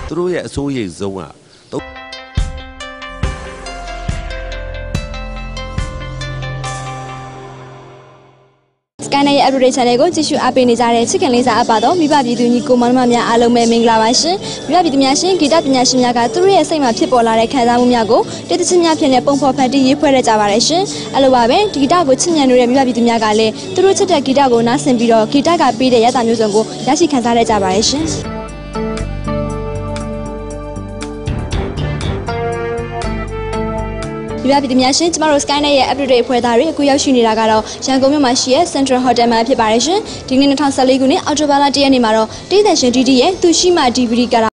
သူတို့ရဲ့အစိုးရိမ်ဆုံးက Skynet update channel ကိုကြည့်ရှုအားပေးနေကြတဲ့ချစ်ခင်လေးစားအပ်ပါတော့မိဘပြည်သူညီကိုမောင်နှမများအားလုံးပဲမင်္ဂလာပါရှင်မိဘပြည်သူများရှင်ဂီတပညာရှင်များကသူတို့ရဲ့စိတ်မှာဖြစ်ပေါ်လာတဲ့ခံစားမှုများကိုတိတိကျကျများဖြစ်နေပုံဖော်ဖန်တီးရေးဖွဲ့ရကြပါရရှင်အဲ့လိုပါပဲဒီဂီတကိုချစ်မြတ်နေတဲ့မိဘပြည်သူများကလည်းသူတို့ချစ်တဲ့ဂီတကိုနားဆင်ပြီးတော့ဂီတကပေးတဲ့ရတာမျိုးစုံကိုရရှိခံစားရကြပါရရှင်ဒီပြပြည်များရှင်ကျမတို့ Skynet ရဲ့ update အဖွဲ့သားတွေအခုရောက်ရှိနေတာကတော့ရန်ကုန်မြို့မှာရှိတဲ့ Central Hotel မှာဖြစ်ပါတယ်ရှင်ဒီနေ့2014ခုနှစ်အောက်တိုဘာလ1ရက်နေ့မှာတော့တေးသန်ရှင် DD ရဲ့သူရှိမှ DVD က